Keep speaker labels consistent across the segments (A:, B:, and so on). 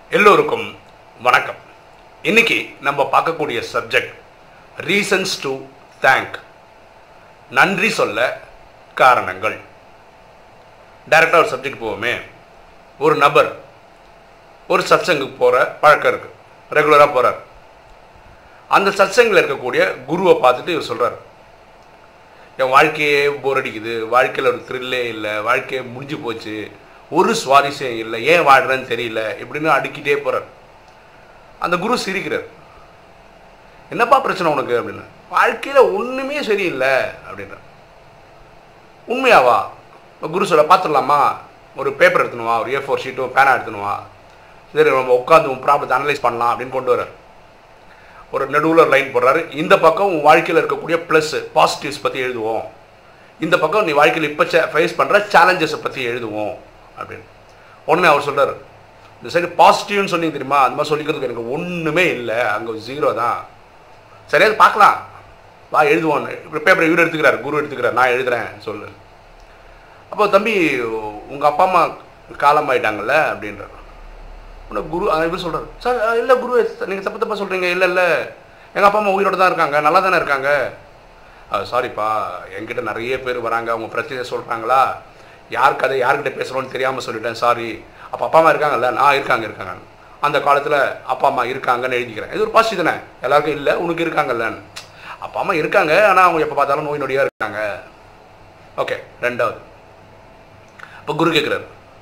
A: எல்லோருக்கும் வணக்கம். இன்னைக்கு நம்ம பார்க்கக்கூடிய சப்ஜெக்ட் ரீசன்ஸ் டு தேங்க், நன்றி சொல்ல காரணங்கள். டைரக்டாக ஒரு சப்ஜெக்ட் போவோமே. ஒரு நபர் ஒரு சத்சங்குக்கு போகிற பழக்கம் இருக்குது, ரெகுலராக போகிறார். அந்த சத்சங்கில் இருக்கக்கூடிய குருவை பார்த்துட்டு இவர் சொல்கிறார், என் வாழ்க்கையே போர் அடிக்குது, வாழ்க்கையில் ஒரு த்ரில்லே இல்லை, வாழ்க்கையே முடிஞ்சு போச்சு, ஒரு சுவாரஸ்யம் இல்லை, ஏன் வாழ்கிறேன்னு தெரியல இப்படின்னு அடுக்கிட்டே போகிறார். அந்த குரு சிரிக்கிறார். என்னப்பா பிரச்சனை உனக்கு அப்படின்னு. வாழ்க்கையில் ஒன்றுமே சரியில்லை அப்படின்ற. உண்மையாவா? குரு சொல்ல பார்த்துடலாமா, ஒரு பேப்பர் எடுத்துனுவா, ஒரு A4 ஷீட்டும் பேனா எடுத்துனுவா, சரி நம்ம உட்காந்து உன் ப்ராப்ளத்தை அனலைஸ் பண்ணலாம் அப்படின்னு கொண்டு வர்றார். ஒரு நடுவில் ஒரு லைன் போடுறாரு. இந்த பக்கம் உன் வாழ்க்கையில் இருக்கக்கூடிய ப்ளஸ் பாசிட்டிவ்ஸ் பற்றி எழுதுவோம், இந்த பக்கம் நீ வாழ்க்கையில் இப்போ ஃபேஸ் பண்ணுற சேலஞ்சஸை பற்றி எழுதுவோம் அப்படின்னு. உடனே அவர் சொல்கிறார், இந்த சைடு பாசிட்டிவ்னு சொன்னீங்க தெரியுமா, அந்த மாதிரி சொல்லிக்கிறதுக்கு எனக்கு ஒன்றுமே இல்லை, அங்கே 0 தான். சரியா பார்க்கலாம், வா எழுதுவோம். இப்போ பேப்பரை இவர் எடுத்துக்கிறார், குரு எடுத்துக்கிறார், நான் எழுதுகிறேன் சொல்லு. அப்போ தம்பி உங்கள் அப்பா அம்மா காலமாயிட்டாங்கல்ல அப்படின்றார். உடனே குரு இவர் சொல்கிறார், சார் இல்லை குரு நீங்கள் தப்பு தப்பாக சொல்கிறீங்க, இல்லை இல்லை எங்கள் அப்பா அம்மா உயிரோடு தான் இருக்காங்க, நல்லா தானே இருக்காங்க. சாரிப்பா, என்கிட்ட நிறைய பேர் வராங்க, அவங்க பிரச்சனையை சொல்கிறாங்களா, யார் கதை யார்கிட்ட பேசுகிறோன்னு தெரியாமல் சொல்லிட்டேன், சாரி. அப்போ அப்பா அம்மா இருக்காங்கல்ல, நான் இருக்காங்க, அந்த காலத்தில் அப்பா அம்மா இருக்காங்கன்னு எழுதிக்கிறேன். இது ஒரு பாசிட்டிவ் தானே, எல்லாருக்கும் இல்லை உனக்கு இருக்காங்கல்லன்னு. அப்பா அம்மா இருக்காங்க, ஆனால் அவங்க எப்போ பார்த்தாலும் நோய் நொடியாக இருக்காங்க. ஓகே. ரெண்டாவது, இப்போ குரு கேட்குறாரு,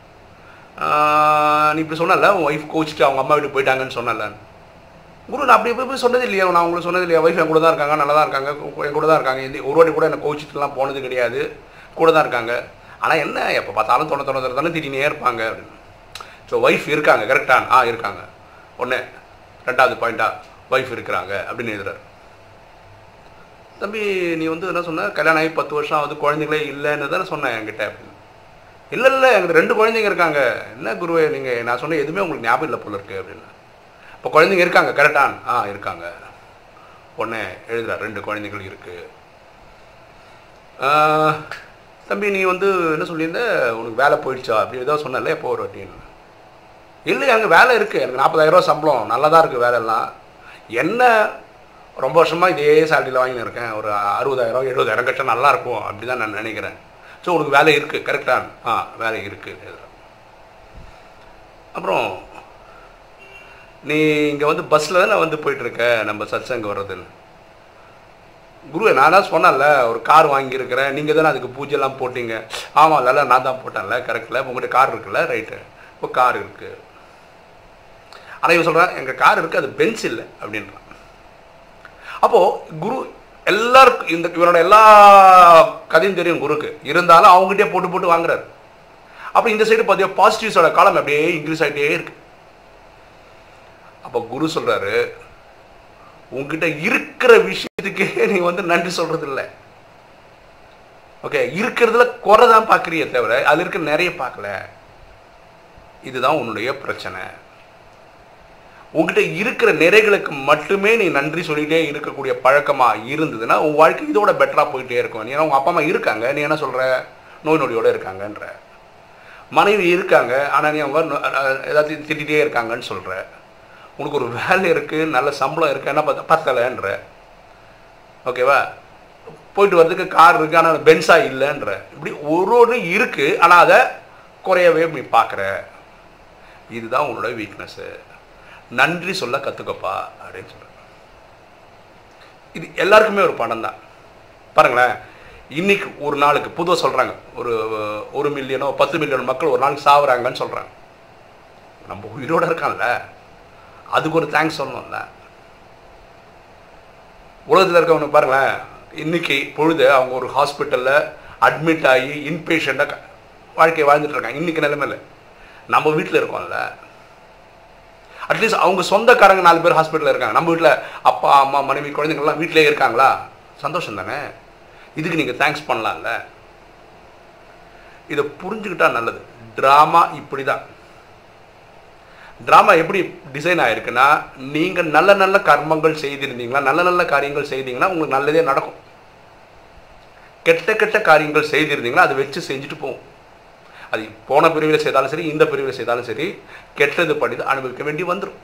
A: நீ இப்படி சொன்னல உன் ஒய்ஃப் கோச்சிட்டு அவங்க அம்மா வீட்டுக்கு போயிட்டாங்கன்னு சொன்னல. குரு நான் அப்படி போய் சொன்னது இல்லையா, நான் உங்களுக்கு சொன்னது இல்லையா, ஒய்ஃப் என் கூட தான் இருக்காங்க, நல்லா தான் இருக்காங்க, என் கூட தான் இருக்காங்க, ஒரு வாட்டி கூட என்னை கோச்சிட்டுலாம் போனது கிடையாது, கூட தான் இருக்காங்க. ஆனால் என்ன எப்போ பார்த்தாலும் தானே திட்டினே இருப்பாங்க அப்படின்னு. ஸோ ஒய்ஃப் இருக்காங்க கரெக்டாக? இருக்காங்க. ஒன்று. ரெண்டாவது பாயிண்டா, ஒய்ஃப் இருக்கிறாங்க அப்படின்னு எழுதுறாரு. தம்பி நீ என்ன சொன்ன, கல்யாணம் ஆகி 10 வருஷம் ஆகுது, குழந்தைங்களே இல்லைன்னு தானே சொன்னேன் என்கிட்ட அப்படின்னு. இல்லை எங்களுக்கு 2 குழந்தைங்க இருக்காங்க. என்ன குருவே நீங்கள் நான் சொன்ன எதுவுமே உங்களுக்கு ஞாபகம் இல்லை போல இருக்கு அப்படின்னு. இப்போ குழந்தைங்க இருக்காங்க கரெக்டாக? இருக்காங்க. ஒன்று எழுதுறாரு, 2 குழந்தைகள் இருக்குது. தம்பி நீ என்ன சொல்லியிருந்த, உனக்கு வேலை போயிடுச்சா அப்படி ஏதோ சொன்னல எப்போ ஒரு வாட்டின்னு. இல்லை அங்கே வேலை இருக்குது, எனக்கு 40,000 சம்பளம், நல்லா தான் இருக்குது வேலையெல்லாம். என்ன ரொம்ப வருஷமாக இதே சேலரியில் வாங்கின்னு இருக்கேன், ஒரு 60,000 70,000 கட்சம் நல்லாயிருக்கும் அப்படி தான் நான் நினைக்கிறேன். ஸோ உனக்கு வேலை இருக்குது கரெக்டாக? வேலை இருக்குது. அப்புறம் நீ இங்கே பஸ்ஸில் தானே போயிட்டுருக்க நம்ம சத்சங்க வர்றதுன்னு. குரு நான் தான் சொன்னேன்ல ஒரு கார் வாங்கியிருக்கிறேன், நீங்கள் தானே அதுக்கு பூஜைலாம் போட்டிங்க. ஆமாம் இல்லை நான் தான் போட்டேன்ல, கரெக்டில். உங்கள்கிட்ட கார் இருக்குல்ல, ரைட்டு. இப்போ கார் இருக்குது. ஆனால் இவன் சொல்கிறேன் எங்கள் கார் இருக்குது, அது பென்ஸ் இல்லை அப்படின்றான். அப்போது குரு எல்லாருக்கும் இவனோட எல்லா கதையும் தெரியும் குருக்கு, இருந்தாலும் அவங்ககிட்டே போட்டு வாங்குறாரு. அப்போ இந்த சைடு பார்த்தீங்கன்னா பாசிட்டிவ்ஸோட காலம் அப்படியே இன்க்ரீஸ் ஆகிட்டே இருக்கு. அப்போ குரு சொல்கிறாரு, உங்ககிட்ட இருக்கிற விஷயத்துக்கே நீ நன்றி சொல்றது இல்லை. ஓகே, இருக்கிறதுல குறை தான் பார்க்குறிய தவிர அது இருக்க நிறைய பார்க்கல. இதுதான் உன்னுடைய பிரச்சனை. உங்ககிட்ட இருக்கிற நிறைகளுக்கு மட்டுமே நீ நன்றி சொல்லிட்டே இருக்கக்கூடிய பழக்கமா இருந்ததுன்னா உன் வாழ்க்கை இதோட பெட்டரா போயிட்டே இருக்கும். ஏன்னா உங்க அப்பா அம்மா இருக்காங்க, நீ என்ன சொல்ற, நோய் நொடியோட இருக்காங்கன்ற. மனைவி இருக்காங்க, ஆனால் நீ அவங்க ஏதாச்சும் திட்டிகிட்டே இருக்காங்கன்னு சொல்ற. உனக்கு ஒரு வேலை இருக்குது, நல்ல சம்பளம் இருக்குது, என்ன பத்தலைன்ற. ஓகேவா? போயிட்டு வர்றதுக்கு கார் இருக்குது, ஆனால் பென்ஸாக இல்லைன்ற. இப்படி ஒரு இருக்குது, ஆனால் அதை குறையவே நீ பார்க்குற. இதுதான் உன்னோட வீக்னஸ்ஸு. நன்றி சொல்ல கற்றுக்கப்பா அப்படின்னு சொல்கிறேன். இது எல்லாருக்குமே ஒரு படம் தான். பாருங்களேன், இன்னைக்கு ஒரு நாளுக்கு பொதுவாக சொல்கிறாங்க, ஒரு 1 மில்லியனோ 10 மில்லியன் மக்கள் ஒரு நாளைக்கு சாவுறாங்கன்னு சொல்கிறாங்க. நம்ம உயிரோடு இருக்கான்ல, அதுக்கு ஒரு தேங்க்ஸ் சொல்லணும்ல. உலகத்தில் இருக்கவங்க பாருங்களேன், இன்னைக்கு பொழுது அவங்க ஒரு ஹாஸ்பிட்டலில் அட்மிட் ஆகி இன்பேஷண்ட்டாக வாழ்க்கையை வாழ்ந்துட்டு இருக்காங்க. இன்னைக்கு நிலைமையில் நம்ம வீட்டில் இருக்கோம்ல, அட்லீஸ்ட் அவங்க சொந்தக்காரங்க 4 பேர் ஹாஸ்பிட்டலில் இருக்காங்க, நம்ம வீட்டில் அப்பா அம்மா மனைவி குழந்தைங்கள்லாம் வீட்டிலே இருக்காங்களா, சந்தோஷம் தானே. இதுக்கு நீங்கள் தேங்க்ஸ் பண்ணலாம்ல. இதை புரிஞ்சுக்கிட்டா நல்லது. ட்ராமா இப்படி தான். ட்ராமா எப்படி டிசைன் ஆகிருக்குன்னா, நீங்கள் நல்ல நல்ல கர்மங்கள் செய்திருந்தீங்களா, நல்ல நல்ல காரியங்கள் செய்தீங்கன்னா உங்களுக்கு நல்லதே நடக்கும். கெட்ட கெட்ட காரியங்கள் செய்திருந்தீங்கன்னா அதை வச்சு செஞ்சுட்டு போகும். அது போன பிரிவில் செய்தாலும் சரி, இந்த பிரிவில் செய்தாலும் சரி, கெட்டது பண்ணி அனுபவிக்க வேண்டி வந்துடும்.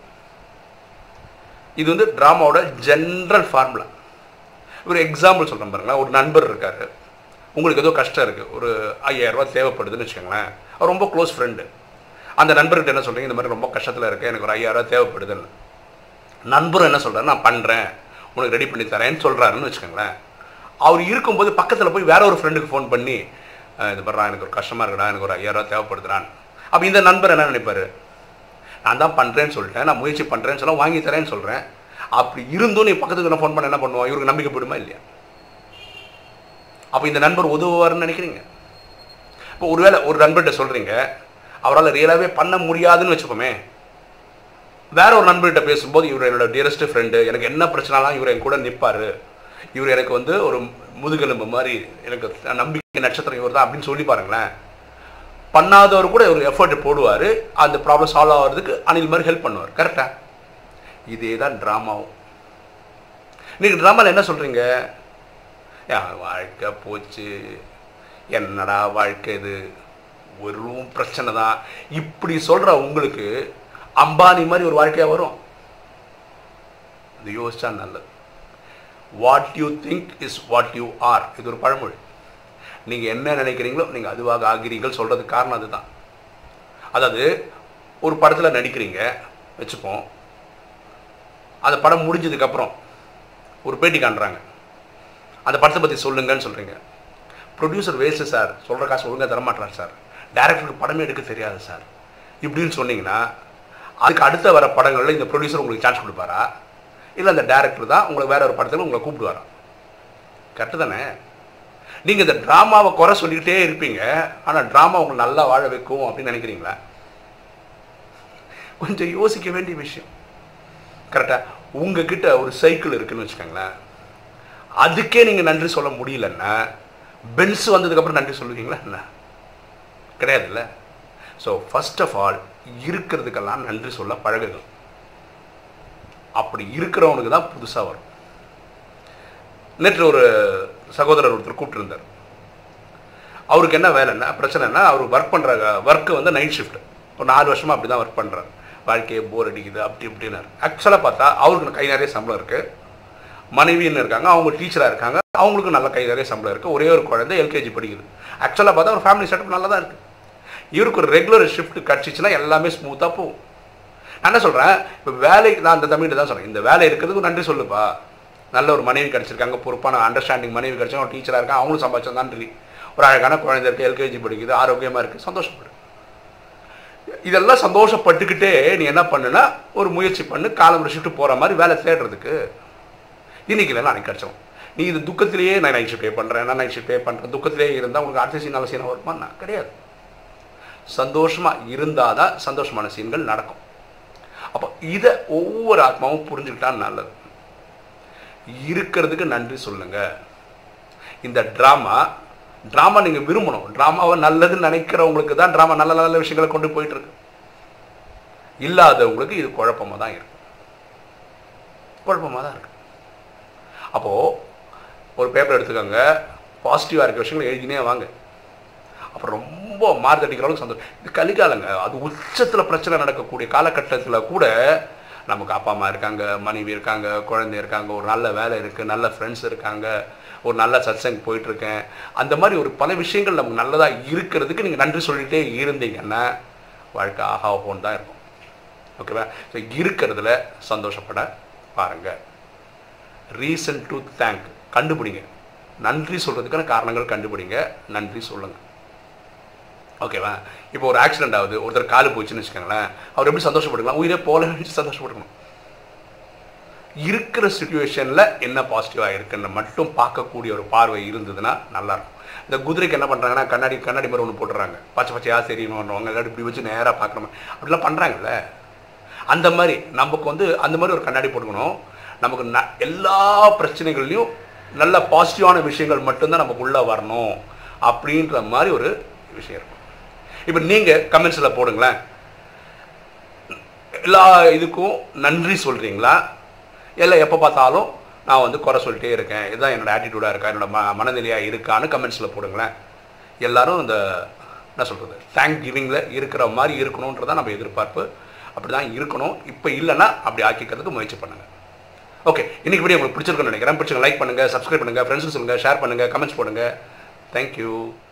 A: இது வந்து ட்ராமாவோட ஜென்ரல் ஃபார்முலா. ஒரு எக்ஸாம்பிள் சொல்கிறேன் பாருங்களேன். ஒரு நண்பர் இருக்கார், உங்களுக்கு ஏதோ கஷ்டம் இருக்குது, ஒரு 5000 ரூபா தேவைப்படுதுன்னு வச்சுக்கோங்களேன். அவர் ரொம்ப க்ளோஸ் ஃப்ரெண்டு. அந்த நண்பர்கிட்ட என்ன சொல்கிறீங்க, இந்த மாதிரி ரொம்ப கஷ்டத்தில் இருக்கேன், எனக்கு ஒரு 5000 ரூபா தேவைப்படுதுன்னு. நண்பரும் என்ன சொல்கிறாரு, நான் பண்ணுறேன், உனக்கு ரெடி பண்ணி தரேன்னு சொல்கிறாருன்னு வச்சுக்கோங்களேன். அவர் இருக்கும்போது பக்கத்தில் போய் வேற ஒரு ஃப்ரெண்டுக்கு ஃபோன் பண்ணி, இது பண்ணுறான், எனக்கு ஒரு கஷ்டமாக இருக்குடா, எனக்கு ஒரு 5000 ரூபா தேவைப்படுதுறான். அப்போ இந்த நண்பர் என்ன நினைப்பார், நான் தான் பண்ணுறேன்னு சொல்லிட்டேன், நான் முயற்சி பண்ணுறேன்னு சொல்ல வாங்கி தரேன்னு சொல்கிறேன். அப்படி இருந்தும் நீ பக்கத்துக்கு நான் ஃபோன் பண்ண என்ன பண்ணுவான், இவருக்கு நம்பிக்கை போயிடுமா இல்லையா? அப்போ இந்த நண்பர் உதவுவார்னு நினைக்கிறீங்க? இப்போ ஒருவேளை ஒரு நண்பர்கிட்ட சொல்கிறீங்க, அவரால் ரியலாகவே பண்ண முடியாதுன்னு வச்சுப்போமே. வேற ஒரு நண்பர்கிட்ட பேசும்போது, இவர் என்னோட டியரஸ்ட் ஃப்ரெண்டு, எனக்கு என்ன பிரச்சனாலாம் இவர் என் கூட நிற்பார், இவர் எனக்கு வந்து ஒரு முதுகெலும்பு மாதிரி, எனக்கு நம்பிக்கை நட்சத்திரம் இவர் தான் அப்படின்னு சொல்லி பாருங்களேன். பண்ணாதவர் கூட ஒரு எஃபர்ட் போடுவார், அந்த ப்ராப்ளம் சால்வ் ஆகிறதுக்கு அணில் மாதிரி ஹெல்ப் பண்ணுவார். கரெக்டா? இதே தான் ட்ராமாவும். நீங்கள் ட்ராமாவில் என்ன சொல்கிறீங்க, வாழ்க்கை போச்சு, என்னடா வாழ்க்கை இது, ஒரு பிரச்சனை தான், இப்படி சொல்கிற உங்களுக்கு அம்பானி மாதிரி ஒரு வாழ்க்கையாக வரும். இது யோசிச்சா நல்லது. What you think is what you are. இது ஒரு பழமொழி. நீங்கள் என்ன நினைக்கிறீங்களோ நீங்கள் அதுவாக ஆகிறீர்கள் சொல்கிறதுக்கு காரணம் அதுதான். அதாவது ஒரு படத்தில் நடிக்கிறீங்க வச்சுப்போம், அந்த படம் முடிஞ்சதுக்கப்புறம் ஒரு பேட்டி காண்றாங்க, அந்த படத்தை பற்றி சொல்லுங்கன்னு சொல்கிறீங்க. ப்ரொடியூசர் வேஸ்ட்டு சார், சொல்கிற காசு ஒழுங்காக தரமாட்டார் சார், டைரக்டருக்கு படமே எடுக்க தெரியாது சார், இப்படின்னு சொன்னீங்கன்னா அதுக்கு அடுத்த வர படங்களில் இந்த ப்ரொடியூசர் உங்களுக்கு சான்ஸ் கொடுப்பாரா, இல்லை அந்த டைரக்டர் தான் உங்களுக்கு வேற ஒரு படத்தில் உங்களை கூப்பிடுவாரா? கரெக்டு தானே? நீங்கள் இந்த ட்ராமாவை குறை சொல்லிக்கிட்டே இருப்பீங்க, ஆனால் ட்ராமா உங்களை நல்லா வாழ வைக்கும் அப்படின்னு நினைக்கிறீங்களா? கொஞ்சம் யோசிக்க வேண்டிய விஷயம். கரெக்டாக உங்ககிட்ட ஒரு சைக்கிள் இருக்குன்னு வச்சுக்கோங்களேன், அதுக்கே நீங்கள் நன்றி சொல்ல முடியலன்னா பென்ஸ் வந்ததுக்கப்புறம் நன்றி சொல்லுவீங்களா? என்ன கிடையாதுல்ல. ஸோ ஃபர்ஸ்ட் ஆஃப் ஆல் இருக்கிறதுக்கெல்லாம் நன்றி சொல்ல பழகுங்க. அப்படி இருக்கிறவனுக்கு தான் புதுசாக வரும். நேற்று ஒரு சகோதரர் ஒருத்தர் கூப்பிட்டுருந்தார். அவருக்கு என்ன வேலைன்னா, பிரச்சனைனா, அவர் ஒர்க் பண்ணுற ஒர்க்கு வந்து நைட் ஷிஃப்ட். ஒரு 4 வருஷமாக அப்படி தான் ஒர்க் பண்ணுறாரு. வாழ்க்கையை போர் அடிக்குது அப்படி இப்படின்னாரு. ஆக்சுவலாக பார்த்தா அவருக்கு கை நிறைய சம்பளம் இருக்குது, மனைவின்னு இருக்காங்க, அவங்க டீச்சராக இருக்காங்க, அவங்களுக்கு நல்ல கை நிறைய சம்பளம் இருக்குது, ஒரே ஒரு குழந்தை எல்கேஜி படிக்குது. ஆக்சுவலாக பார்த்தா ஒரு ஃபேமிலி செட்டப் நல்லா தான் இருக்குது. இவருக்கு ஒரு ரெகுலர் ஷிஃப்ட் கிடச்சிச்சின்னா எல்லாமே ஸ்மூத்தாக போகும். நான் என்ன சொல்கிறேன், இப்போ வேலைக்கு நான் அந்த தமிழ்கிட்ட தான் சொல்கிறேன், இந்த வேலை இருக்கிறதுக்கு நன்றி சொல்லுப்பா. நல்ல ஒரு மனைவி கிடச்சிருக்காங்க, பொறுப்பான அண்டர்ஸ்டாண்டிங் மனைவி கிடச்சாங்க, ஒரு டீச்சராக இருக்காங்க, அவங்களும் சம்பாதிச்சா நன்றி. ஒரு அழகான குழந்தை இருக்குது, எல்கேஜி படிக்குது, ஆரோக்கியமாக இருக்குது, சந்தோஷப்படு. இதெல்லாம் சந்தோஷப்பட்டுக்கிட்டே நீ என்ன பண்ணுன்னா ஒரு முயற்சி பண்ணு, காலம் ஷிஃப்ட் போகிற மாதிரி வேலை தேடுறதுக்கு. இன்றைக்கி இல்லைன்னா அன்றைக்கி கிடச்சோம். நீ இது துக்கத்திலேயே நான் நைட் ஷிஃப்ட் பே பண்ணுறேன், நான் நைட் ஷிஃப்ட் பே பண்ணுறேன், துக்கத்திலே இருந்தால் உங்களுக்கு அடுத்த சீன் நல்ல சீனாக வருமானா? கிடையாது. சந்தோஷமாக இருந்தால் தான் சந்தோஷமான சீன்கள் நடக்கும். அப்போ இதை ஒவ்வொரு ஆத்மாவும் புரிஞ்சுக்கிட்டா நல்லது. இருக்கிறதுக்கு நன்றி சொல்லுங்க. இந்த ட்ராமா நீங்கள் விரும்பணும். ட்ராமாவை நல்லதுன்னு நினைக்கிறவங்களுக்கு தான் ட்ராமா நல்ல நல்ல விஷயங்களை கொண்டு போயிட்டு இருக்கு. இல்லாதவங்களுக்கு இது குழப்பமாக தான் இருக்கு, குழப்பமாக தான் இருக்கு. அப்போது ஒரு பேப்பர் எடுத்துக்கோங்க, பாசிட்டிவாக இருக்கிற விஷயங்களை எழுதினே வாங்க. அப்புறம் ரொம்ப மாறுதடிக்கிறவங்களுக்கு சந்தோஷம். இது கலிகாலங்க, அது உச்சத்தில் பிரச்சனை நடக்கக்கூடிய காலகட்டத்தில் கூட நமக்கு அப்பா அம்மா இருக்காங்க, மனைவி இருக்காங்க, குழந்தை இருக்காங்க, ஒரு நல்ல வேலை இருக்குது, நல்ல ஃப்ரெண்ட்ஸ் இருக்காங்க, ஒரு நல்ல சத்சங் போயிட்டுருக்கேன், அந்த மாதிரி ஒரு பல விஷயங்கள் நமக்கு நல்லதாக இருக்கிறதுக்கு நீங்கள் நன்றி சொல்லிகிட்டே இருந்தீங்கன்னா வாழ்க்கை ஆஹா ஓஹோன்னு தான் இருக்கும். ஓகேவா? ஸோ இருக்கிறதுல சந்தோஷப்பட பாருங்கள். ரீசன் டு தேங்க் கண்டுபிடிங்க. நன்றி சொல்கிறதுக்கான காரணங்கள் கண்டுபிடிங்க, நன்றி சொல்லுங்கள். ஓகேவா? இப்போ ஒரு ஆக்சிடென்ட் ஆகுது, ஒருத்தர் காலு போச்சுன்னு வச்சுக்கோங்களேன், அவர் எப்படி சந்தோஷப்படுக்கலாம்? உயிரே போல நினச்சி சந்தோஷப்படணும். இருக்கிற சுச்சுவேஷனில் என்ன பாசிட்டிவாக இருக்குன்னு மட்டும் பார்க்கக்கூடிய ஒரு பார்வை இருந்ததுன்னா நல்லாயிருக்கும். இந்த குதிரைக்கு என்ன பண்ணுறாங்கன்னா கண்ணாடி மாதிரி ஒன்று போட்டுறாங்க, பச்சை பச்சையாக தெரியணுன்றவங்க எல்லாரும் இப்படி வச்சு நேராக பார்க்குற மாதிரி அப்படிலாம் பண்ணுறாங்கல்ல. அந்த மாதிரி நமக்கு வந்து அந்த மாதிரி ஒரு கண்ணாடி போட்டுக்கணும். நமக்கு எல்லா பிரச்சனைகள்லையும் நல்ல பாசிட்டிவான விஷயங்கள் மட்டும்தான் நமக்கு உள்ளே வரணும் அப்படின்ற மாதிரி ஒரு விஷயம் இருக்கும். இப்போ நீங்கள் கமெண்ட்ஸில் போடுங்களேன், எல்லா இதுக்கும் நன்றி சொல்கிறீங்களா, இல்லை எப்போ பார்த்தாலும் நான் வந்து குறை சொல்லிட்டே இருக்கேன், இதுதான் என்னோடய ஆட்டிடியூடாக இருக்கா, என்னோட மனநிலையாக இருக்கான்னு கமெண்ட்ஸில் போடுங்களேன். எல்லோரும் இந்த என்ன சொல்கிறது, தேங்க் கிவிங்கில் இருக்கிற மாதிரி இருக்கணுன்றதான் நம்ம எதிர்பார்ப்பு. அப்படி தான் இருக்கணும். இப்போ இல்லைன்னா அப்படி ஆக்கிக்கிறதுக்கு முயற்சி பண்ணுங்கள். ஓகே, இன்றைக்கி வீடியோ உங்களுக்கு பிடிச்சிருக்குன்னு நினைக்கிறேன். பிடிச்சிங்க லைக் பண்ணுங்கள், சப்ஸ்கிரைப் பண்ணுங்கள், ஃப்ரெண்ட்ஸுக்கு சொல்லுங்கள், ஷேர் பண்ணுங்கள், கமெண்ட்ஸ் போடுங்கள். தேங்க்யூ.